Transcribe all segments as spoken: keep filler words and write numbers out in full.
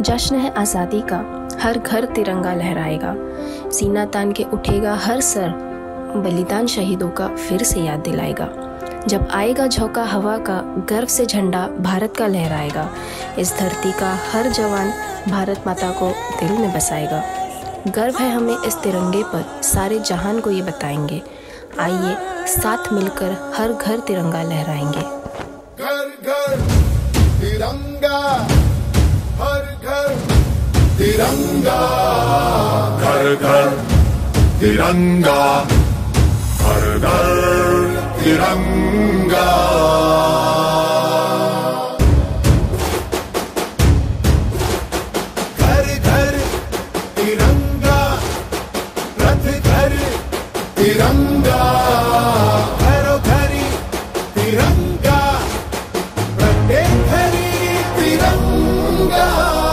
जश्न है आज़ादी का, हर घर तिरंगा लहराएगा। सीना तान के उठेगा हर सर, बलिदान शहीदों का फिर से याद दिलाएगा। जब आएगा झोंका हवा का, गर्व से झंडा भारत का लहराएगा। इस धरती का हर जवान भारत माता को दिल में बसाएगा। गर्व है हमें इस तिरंगे पर, सारे जहान को ये बताएंगे। आइए साथ मिलकर हर घर तिरंगा लहराएंगे। घर घर तिरंगा, हर घर तिरंगा, घर घर तिरंगा, हर घर तिरंगा। घर घर तिरंगा, रथ घर तिरंगा, घरों घरी तिरंगा, प्रत्येक घरी तिरंगा।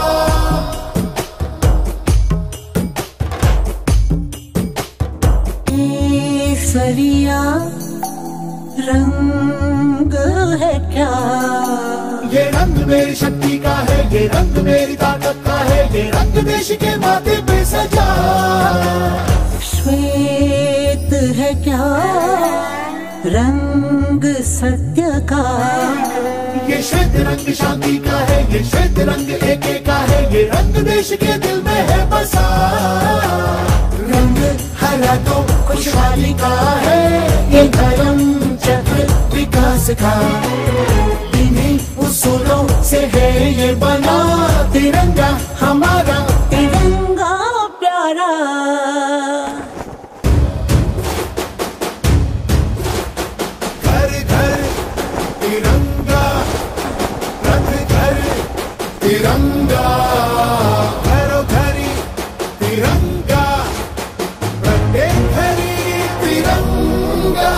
केसरिया रंग है क्या? ये रंग मेरी शक्ति का है, ये रंग मेरी ताकत का है, ये रंग देश के माथे पे सजा। श्वेत है क्या रंग सत्य का? ये श्वेत रंग शांति का है, ये श्वेत रंग एके का है, ये रंग देश के दिल में है बसा। रंग हरा तो खुशहाली का है, ये धर्म चक्र विकास का। इन्हीं उसूलों से है ये बना तिरंगा हमारा, तिरंगा प्यारा। घर घर तिरंगा, रथ घर तिरंगा, घरों घरी तिरंगा, प्रत्येक घरी तिरंगा।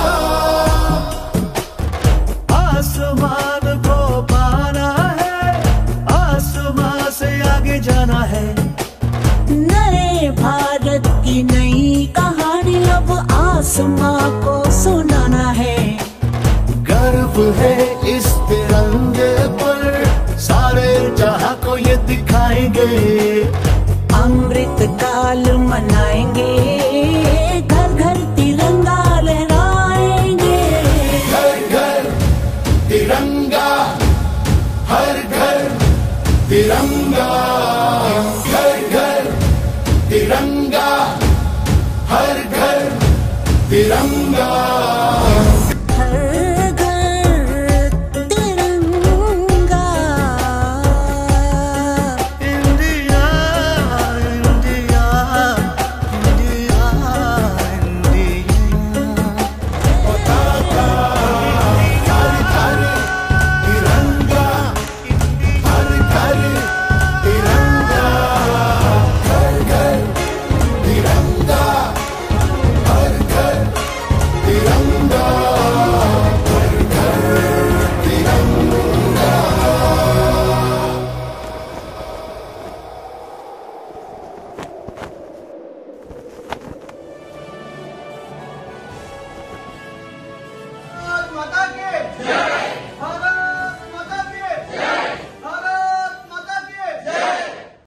आसमान को पाना है, आसमान से आगे जाना है। नए भारत की नई कहानी अब आसमां को सुनाना है। गर्व है इस तिरंगे पर, सारे जहां को ये दिखाएंगे। अमृत काल मनाएंगे, घर घर तिरंगा लहराएंगे। घर घर तिरंगा, हर घर तिरंगा, घर घर तिरंगा, हर घर तिरंगा।